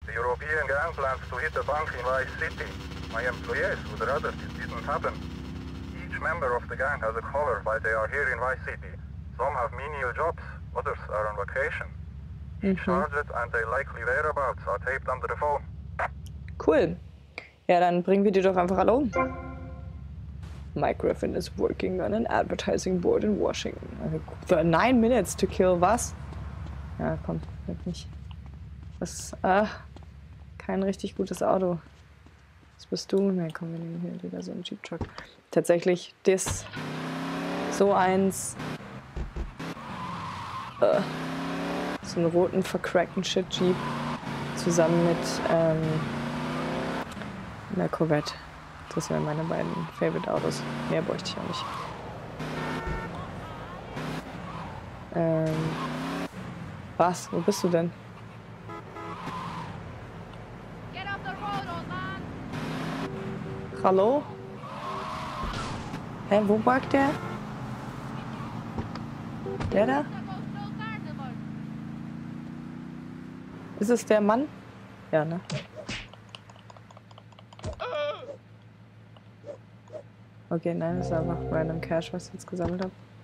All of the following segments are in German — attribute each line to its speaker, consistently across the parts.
Speaker 1: The European gang plans to hit a bank in Vice City. My employees would rather this didn't happen. Each member of the gang has a collar while they are here in Vice City. Some have menial jobs, others are on vacation. Each target and their likely whereabouts are taped under the phone.
Speaker 2: Cool. Ja, dann bringen wir die doch einfach alle um. Mike Griffin is working on an advertising board in Washington. Also, 9 minutes to kill, was? Ja, komm, wird nicht. Das kein richtig gutes Auto. Was bist du? Ne, komm, wir nehmen hier wieder so einen Jeep Truck. Tatsächlich, so eins. So einen roten, vercrackten Shit-Jeep zusammen mit einer Corvette. Das wären meine beiden Favorite-Autos. Mehr bräuchte ich auch nicht. Was? Wo bist du denn? Hallo? Hä, wo parkt der? Der da? Ist es der Mann? Ja, ne? Okay, nein, das ist einfach random Cash, was ich jetzt gesammelt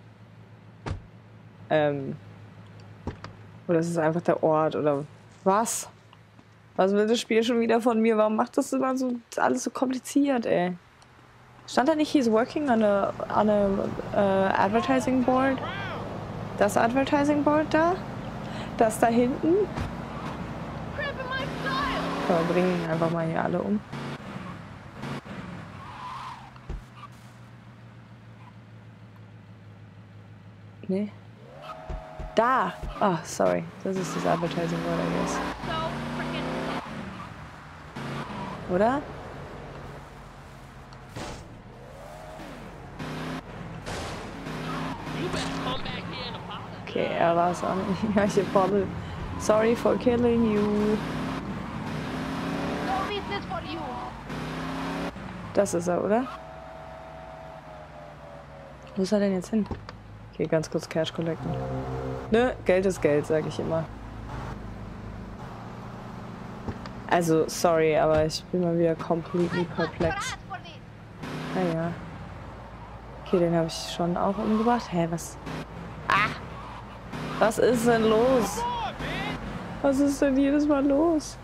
Speaker 2: habe. Oder ist es einfach der Ort, oder was? Was will das Spiel schon wieder von mir? Warum macht das immer so alles so kompliziert, ey? Stand da nicht, he's working on a advertising board? Das Advertising board da? Das da hinten? Wir bringen einfach mal hier alle um. Nee. Da! Oh, sorry. Das ist das Advertising board, I guess. Oder? Okay, er war es auch nicht. Ja, ich apologize. Sorry for killing you. Das ist er, oder? Wo ist er denn jetzt hin? Okay, ganz kurz Cash collecten. Nö, Geld ist Geld, sage ich immer. Also, sorry, aber ich bin mal wieder completely perplex. Naja. Okay, den habe ich schon auch umgebracht. Hä, was? Ah! Was ist denn los? Was ist denn jedes Mal los?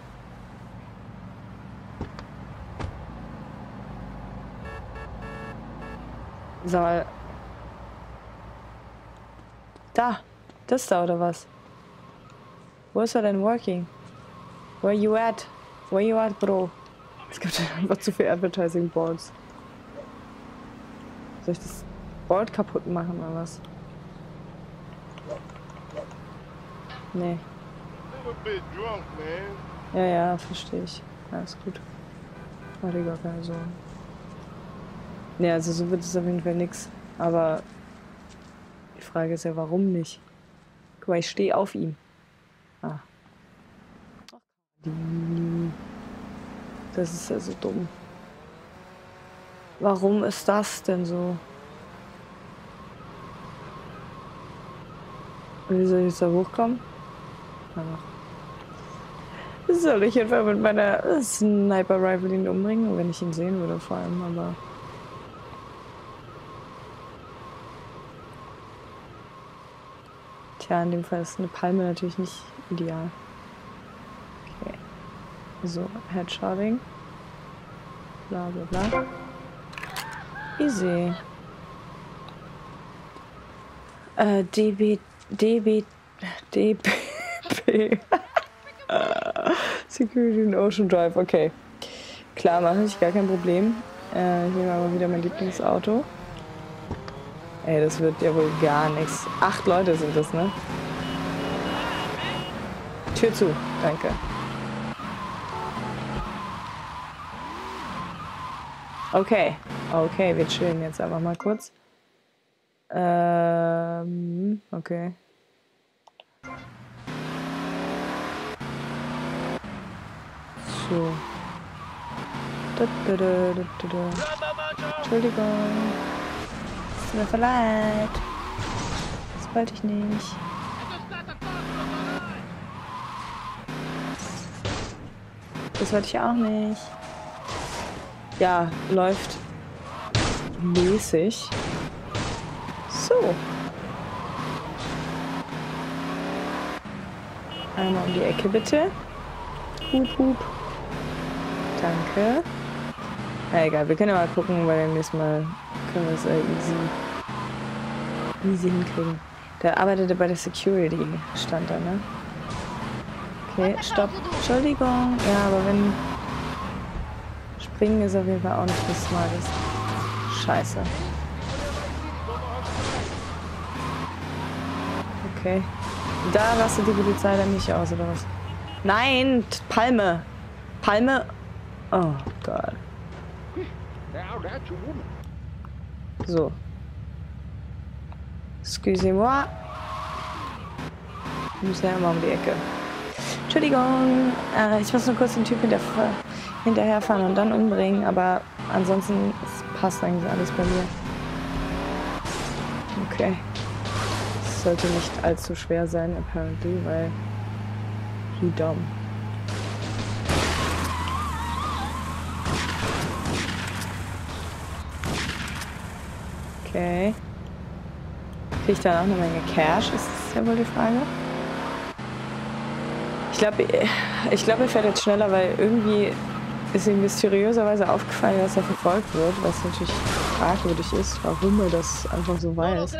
Speaker 2: Sag mal. Da! Das da, oder was? Wo ist er denn working? Where you at? Where you at, bro? Es gibt einfach zu viel Advertising Boards. Soll ich das Board kaputt machen oder was? Nee. Ja, ja, verstehe ich. Ja, ist gut. Mach dir gar keine Sorgen. Nee, also so wird es auf jeden Fall nix. Aber die Frage ist ja, warum nicht? Guck mal, ich stehe auf ihm. Ah. Das ist ja so dumm. Warum ist das denn so? Wie soll ich jetzt da hochkommen? Soll ich etwa mit meiner Sniper-Rifle ihn umbringen? Wenn ich ihn sehen würde vor allem, aber... Tja, in dem Fall ist eine Palme natürlich nicht ideal. Okay. So, Headshotting. Bla bla bla. Easy. DB. Security in Ocean Drive, okay. Klar, mache ich, gar kein Problem. Ich nehme aber wieder mein Lieblingsauto. Ey, das wird ja wohl gar nichts. 8 Leute sind das, ne? Tür zu, danke. Okay, okay, wir chillen jetzt einfach mal kurz. Okay. So. Entschuldigung. Es tut mir voll leid. Das wollte ich nicht. Das wollte ich auch nicht. Ja, läuft mäßig. So. Einmal um die Ecke, bitte. Hup, hup. Danke. Na egal, wir können ja mal gucken, weil beim nächsten Mal können wir es easy hinkriegen. Der arbeitete bei der Security, stand da, ne? Okay, stopp. Entschuldigung. Ja, aber wenn... Springen ist auf jeden Fall auch nicht das Smarteste. Scheiße. Okay. Da rastet die Polizei dann nicht aus, oder was? Nein! Palme! Palme! Oh Gott. So. Excusez-moi. Ich muss ja immer um die Ecke. Entschuldigung. Ich muss nur kurz den Typ hinterherfahren und dann umbringen, aber ansonsten passt eigentlich alles bei mir. Okay. Das sollte nicht allzu schwer sein, apparently, weil wie dumm. Okay. Kriege ich da noch eine Menge Cash? Ist das ja wohl die Frage? Ich glaube, er fährt jetzt schneller, weil irgendwie ist ihm mysteriöserweise aufgefallen, dass er verfolgt wird, was natürlich fragwürdig ist, warum er das einfach so weiß.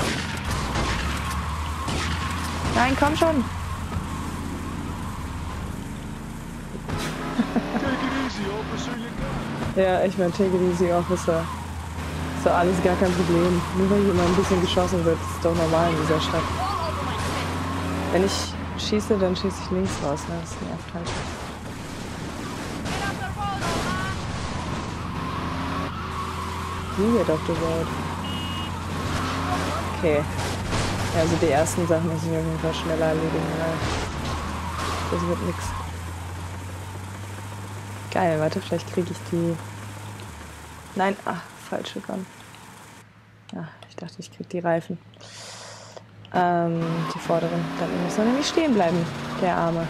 Speaker 2: Nein, komm schon! Ja, ich meine, take it easy, Officer. Ist doch alles gar kein Problem. Nur weil hier mal ein bisschen geschossen wird, ist doch normal in dieser Stadt. Wenn ich schieße, dann schieße ich links raus, ne? Das nervt halt. Wie geht auf der Road? Okay. Ja, also die ersten Sachen muss ich auf jeden Fall schneller erledigen, weil das wird nix. Geil, warte, vielleicht kriege ich die... Nein, ach, falsche Gun. Ja, ich dachte, ich krieg die Reifen. Die vorderen. Dann muss er nämlich stehen bleiben, der Arme.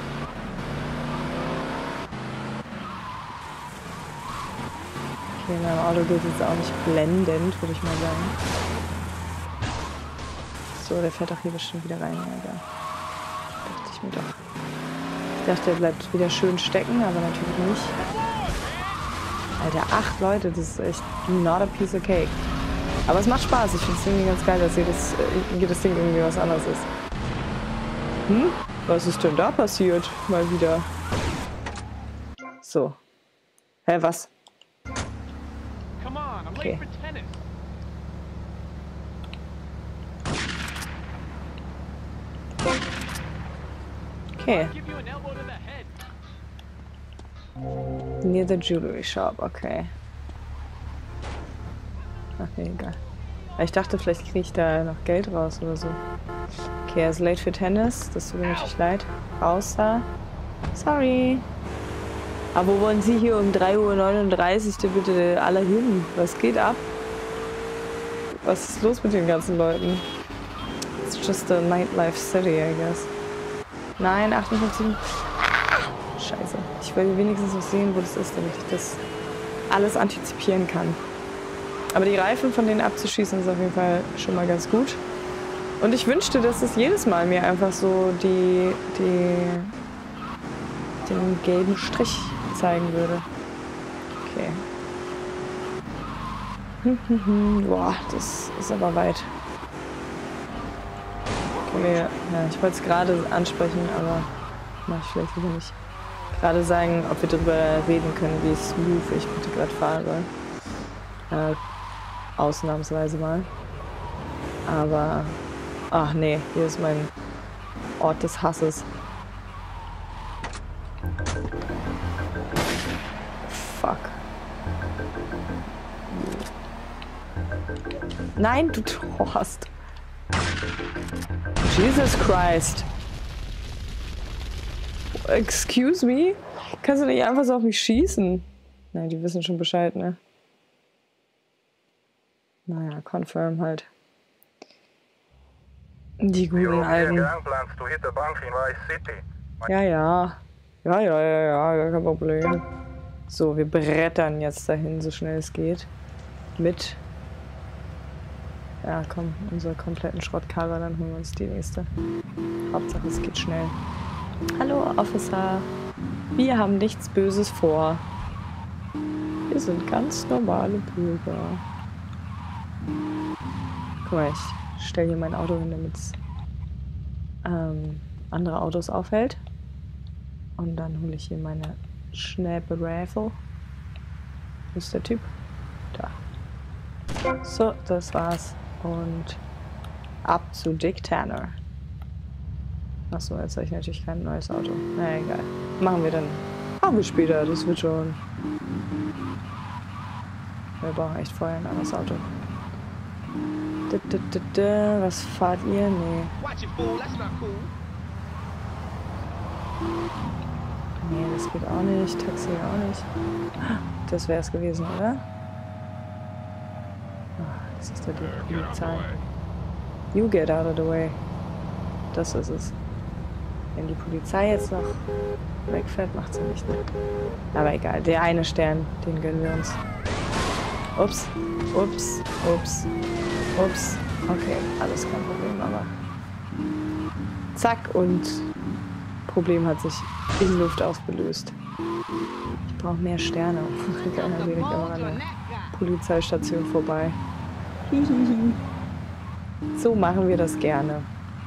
Speaker 2: Okay, mein Auto geht jetzt auch nicht blendend, würde ich mal sagen. So, der fährt doch hier bestimmt wieder rein. Ja, dachte ich mir doch. Ich dachte, er bleibt wieder schön stecken, aber natürlich nicht. Alter, 8 Leute, das ist echt not a piece of cake. Aber es macht Spaß. Ich finde es irgendwie ganz geil, dass jedes Ding irgendwie was anderes ist. Hm? Was ist denn da passiert? Mal wieder. So. Hä, was? Okay. Okay. Near the jewelry shop, okay. Ach nee, egal. Ich dachte, vielleicht kriege ich da noch Geld raus oder so. Okay, er ist late für Tennis. Das tut mir natürlich leid. Raus da. Sorry. Aber wo wollen Sie hier um 3:39 Uhr bitte alle hin? Was geht ab? Was ist los mit den ganzen Leuten? It's just a nightlife city, I guess. Nein, 58. Scheiße. Ich will wenigstens noch sehen, wo das ist, damit ich das alles antizipieren kann. Aber die Reifen von denen abzuschießen ist auf jeden Fall schon mal ganz gut. Und ich wünschte, dass es jedes Mal mir einfach so den gelben Strich zeigen würde. Okay. Boah, das ist aber weit. Ja, ich wollte es gerade ansprechen, aber mache ich vielleicht wieder nicht. Gerade sagen, ob wir darüber reden können, wie smooth ich bitte gerade fahre. Ausnahmsweise mal. Aber, ach nee, hier ist mein Ort des Hasses. Fuck. Nein, du Torst. Jesus Christ. Excuse me? Kannst du nicht einfach so auf mich schießen? Nein, die wissen schon Bescheid, ne? Naja, confirm halt. Die guten alten. Ja, ja. Ja, gar kein Problem. So, wir brettern jetzt dahin, so schnell es geht. Mit. Ja, komm, unserer kompletten Schrottkarre, dann holen wir uns die nächste. Hauptsache, es geht schnell. Hallo, Officer. Wir haben nichts Böses vor. Wir sind ganz normale Bürger. Guck mal, ich stelle hier mein Auto hin, damit es andere Autos aufhält. Und dann hole ich hier meine Schnäppe-Rifle. Wo ist der Typ? Da. So, das war's. Und ab zu Dick Tanner. Achso, jetzt habe ich natürlich kein neues Auto. Na egal. Machen wir dann. Machen wir später, das wird schon. Wir brauchen echt vorher ein anderes Auto. Was fahrt ihr? Nee. Nee, das geht auch nicht. Taxi auch nicht. Das wäre es gewesen, oder? Das ist doch die Polizei. You get out of the way. Das ist es. Wenn die Polizei jetzt noch wegfährt, macht sie nicht mehr. Aber egal, der eine Stern, den gönnen wir uns. Ups, ups, ups, ups. Okay, alles kein Problem, aber... Zack, und Problem hat sich in Luft aufgelöst. Ich brauche mehr Sterne. Ich kann direkt immer an der Polizeistation vorbei. So machen wir das gerne.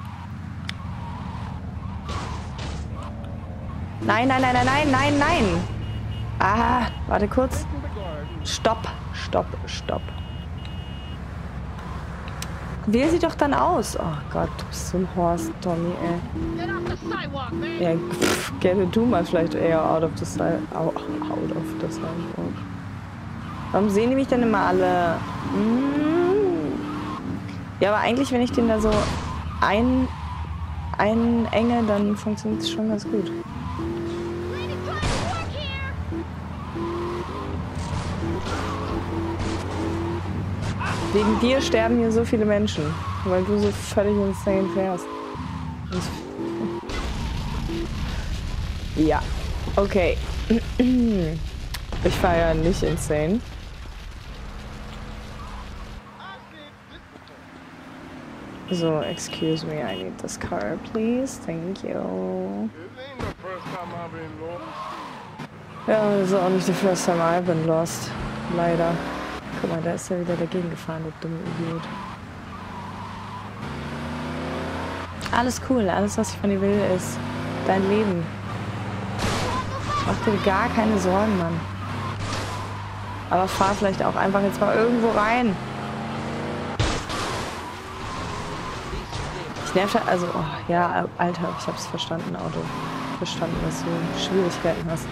Speaker 2: Nein, nein, nein, nein, nein, nein, nein! Ah, warte kurz. Stopp, stopp, stopp. Wähl sie doch dann aus. Oh Gott, du bist so ein Horst, Tommy, ey. Ja, get it, du mal vielleicht eher out of the sidewalk. Out of the sidewalk. Warum sehen die mich denn immer alle? Ja, aber eigentlich, wenn ich den da so einenge, dann funktioniert es schon ganz gut. Wegen dir sterben hier so viele Menschen, weil du so völlig insane fährst. Ja, okay. Ich fahre ja nicht insane. So, excuse me, I need this car, please. Thank you. Ja, das ist auch nicht the first time I've been lost. Leider. Guck mal, da ist ja wieder dagegen gefahren, der dumme Idiot. Alles cool, alles was ich von dir will, ist dein Leben. Mach dir gar keine Sorgen, Mann. Aber fahr vielleicht auch einfach jetzt mal irgendwo rein. Ich nerv halt, also, oh, ja, Alter, ich hab's verstanden, Auto. Verstanden, dass du Schwierigkeiten hast.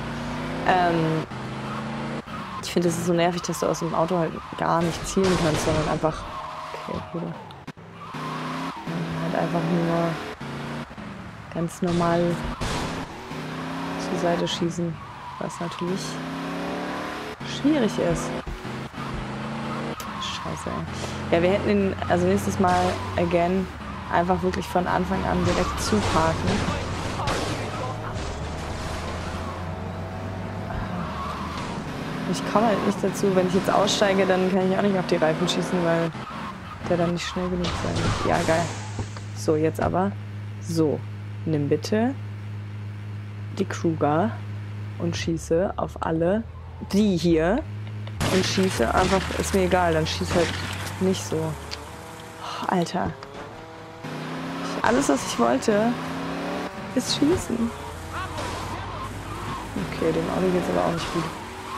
Speaker 2: Ich finde, es ist so nervig, dass du aus dem Auto halt gar nicht zielen kannst, sondern einfach... Okay, Bruder. Halt einfach nur ganz normal zur Seite schießen, was natürlich schwierig ist. Scheiße, ey. Ja, wir hätten ihn also nächstes Mal, again, einfach wirklich von Anfang an direkt zuparken. Ich komme halt nicht dazu, wenn ich jetzt aussteige, dann kann ich auch nicht auf die Reifen schießen, weil der dann nicht schnell genug sein wird. Ja, geil. So, jetzt aber. So, nimm bitte die Kruger und schieße auf alle die hier. Und schieße einfach, ist mir egal, dann schieß halt nicht so. Oh, Alter. Alles, was ich wollte, ist schießen. Okay, dem Auto geht's aber auch nicht gut.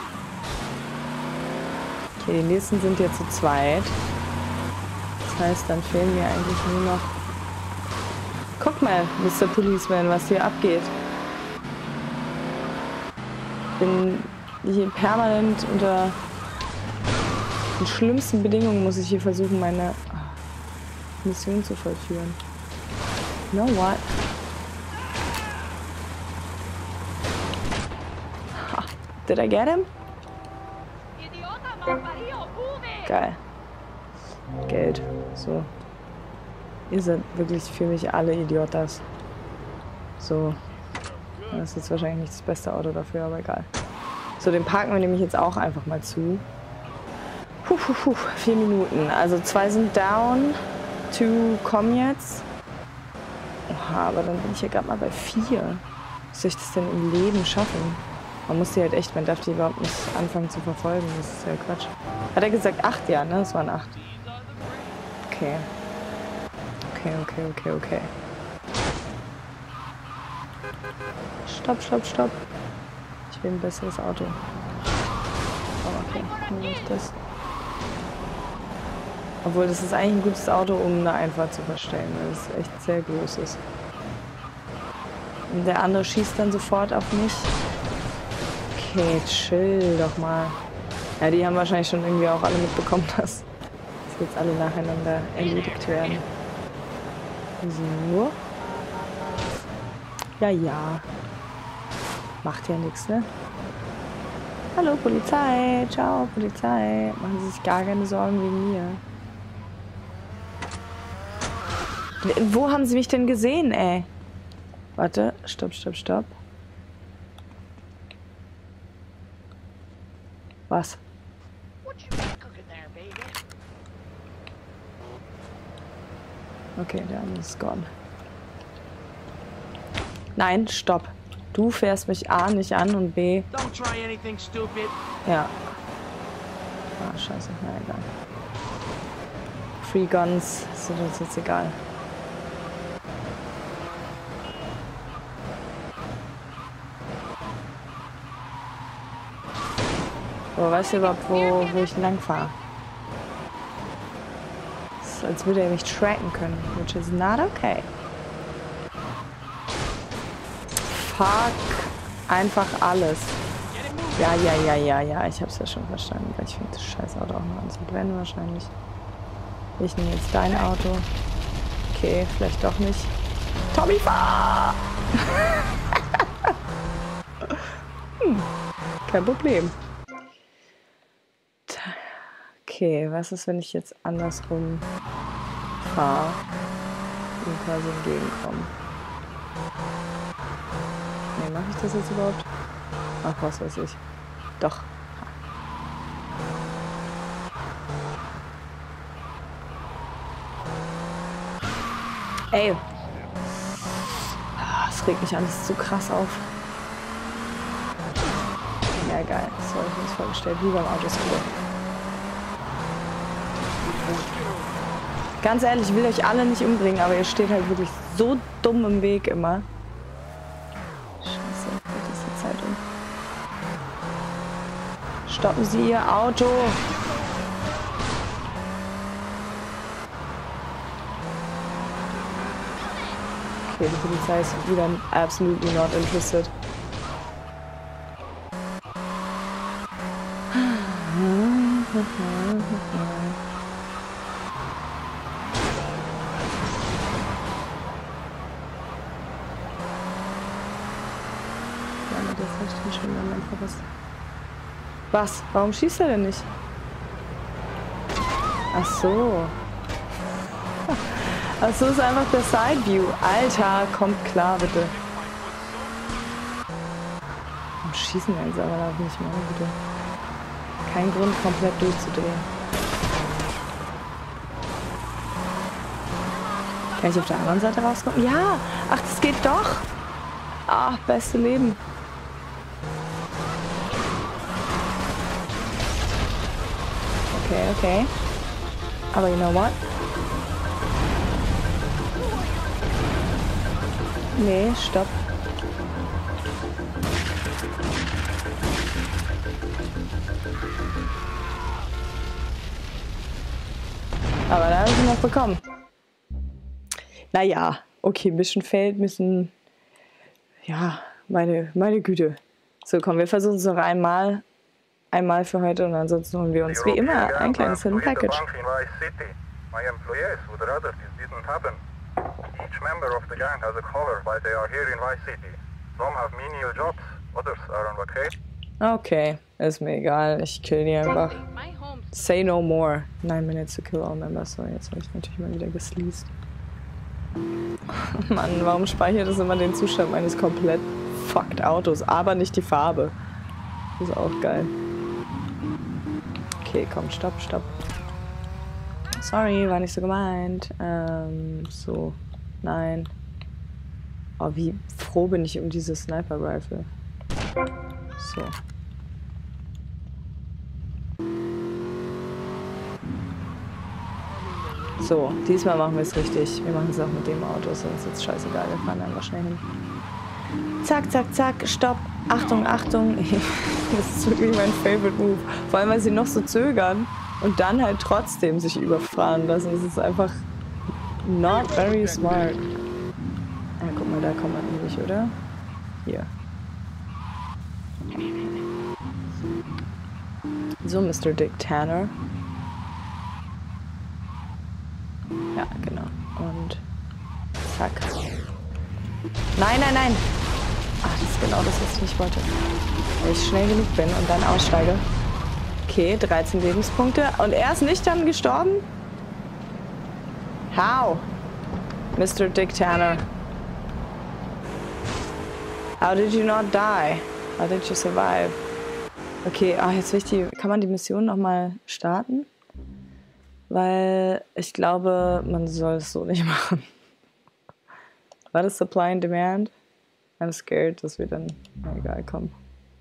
Speaker 2: Okay, die nächsten sind jetzt zu zweit. Das heißt, dann fehlen mir eigentlich nur noch... Guck mal, Mr. Policeman, was hier abgeht. Ich bin hier permanent unter den schlimmsten Bedingungen, muss ich hier versuchen, meine Mission zu vollführen. You know what? Did I get him? Geil. Geld. So. Ihr seid wirklich für mich alle Idiotas. So. Das ist jetzt wahrscheinlich nicht das beste Auto dafür, aber egal. So, den parken wir nämlich jetzt auch einfach mal zu. 4 Minuten. Also 2 sind down, 2 kommen jetzt. Oha, aber dann bin ich ja gerade mal bei 4. Wie soll ich das denn im Leben schaffen? Man muss die halt echt, man darf die überhaupt nicht anfangen zu verfolgen. Das ist ja Quatsch. Hat er gesagt 8? Ja, ne? Das waren 8. Okay. Okay. Stopp. Ich will ein besseres Auto. Oh, okay. Nicht das. Obwohl, das ist eigentlich ein gutes Auto, um eine Einfahrt zu verstellen, weil es echt sehr groß ist. Und der andere schießt dann sofort auf mich. Okay, chill doch mal. Ja, die haben wahrscheinlich schon irgendwie auch alle mitbekommen, dass jetzt alle nacheinander erledigt werden. So. Ja. Macht ja nichts, ne? Hallo, Polizei. Ciao, Polizei. Machen Sie sich gar keine Sorgen wegen mir. Wo haben Sie mich denn gesehen, ey? Warte. Stopp. Was? Okay, der andere ist gone. Nein, stopp. Du fährst mich A nicht an und B... Ja. Ah, scheiße. Na egal. Free Guns sind uns jetzt egal. Aber weißt du überhaupt, wo ich lang fahre? Es ist, als würde er mich tracken können, which is not okay. Fuck einfach alles. Ja, ich hab's ja schon verstanden. Ich finde das scheiß Auto auch noch an zu brennen wahrscheinlich. Ich nehme jetzt dein Auto. Okay, vielleicht doch nicht. Tommy, fahr! Kein Problem. Okay, was ist, wenn ich jetzt andersrum fahre und quasi entgegenkomme? Nee, mache ich das jetzt überhaupt? Ach, was weiß ich. Doch. Ey. Das regt mich alles zu krass auf. Ja, geil. Das habe ich mir vorgestellt. Wie beim Autoscooter. Ganz ehrlich, ich will euch alle nicht umbringen, aber ihr steht halt wirklich so dumm im Weg immer. Scheiße, geht das die Zeit um. Stoppen Sie Ihr Auto! Okay, die Polizei ist wieder absolutely not interested. Was? Warum schießt er denn nicht? Ach so. Ach so, ist einfach der Side View. Alter, kommt klar, bitte. Warum schießen wir jetzt aber da nicht mehr, bitte? Kein Grund, komplett durchzudrehen. Kann ich auf der anderen Seite rauskommen? Ja! Ach, das geht doch! Ach, beste Leben. Okay. Aber you know what? Nee, stopp. Aber da habe ich ihn noch bekommen. Naja, okay, Mission failed, müssen... Ja, meine Güte. So, komm, wir versuchen es noch einmal für heute und ansonsten holen wir uns wie immer ein kleines Hidden Package.
Speaker 1: My employees would rather this didn't happen. Each member of the gang has a collar while they are here in Vice City. Some have menial jobs, others are on vacation.
Speaker 2: Okay, ist mir egal, ich kill die einfach. Say no more. 9 minutes to kill all members. So, jetzt habe ich natürlich mal wieder gesleased. Mann, warum speichert das immer den Zustand meines komplett fucked Autos, aber nicht die Farbe. Das ist auch geil. Okay, komm, stopp, stopp. Sorry, war nicht so gemeint. So, nein. Oh, wie froh bin ich um diese Sniper-Rifle. So. So, diesmal machen wir es richtig. Wir machen es auch mit dem Auto, sonst ist jetzt scheißegal. Wir fahren einfach schnell hin. Zack, zack, zack, stopp. Achtung, Achtung. Das ist wirklich mein Favorite Move. Vor allem, weil sie noch so zögern und dann halt trotzdem sich überfahren lassen. Das ist einfach not very smart. Ja, guck mal, da kommt man nicht, oder? Hier. So, Mr. Dick Tanner. Ja, genau. Und zack. Nein, nein, nein! Ach, das ist genau das, was ich nicht wollte. Wenn ich schnell genug bin und dann aussteige. Okay, 13 Lebenspunkte. Und er ist nicht dann gestorben? How? Mr. Dick Tanner. How did you not die? How did you survive? Okay, jetzt will ich die... Kann man die Mission nochmal starten? Weil ich glaube, man soll es so nicht machen. War das Supply and Demand? I'm scared, dass wir dann... Na egal, komm.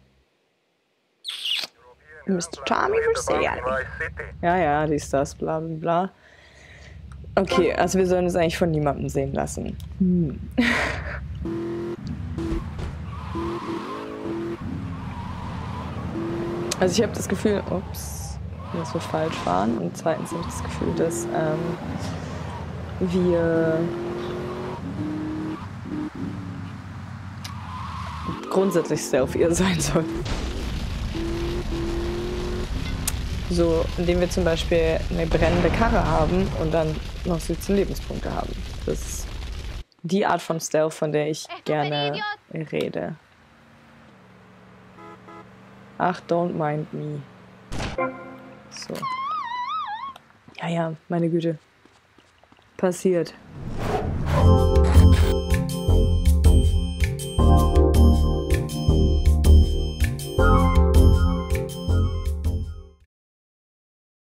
Speaker 2: Mr. Tommy Versailles. Ja, ja, dies, das, bla bla bla. Okay, also wir sollen es eigentlich von niemandem sehen lassen. Also ich habe das Gefühl... Ups. Dass wir falsch fahren. Und zweitens habe ich das Gefühl, dass wir grundsätzlich stealthier sein sollen. So, indem wir zum Beispiel eine brennende Karre haben und dann noch 17 Lebenspunkte haben. Das ist die Art von Stealth, von der ich gerne rede. Ach, don't mind me. So. Ja, ja, meine Güte. Passiert.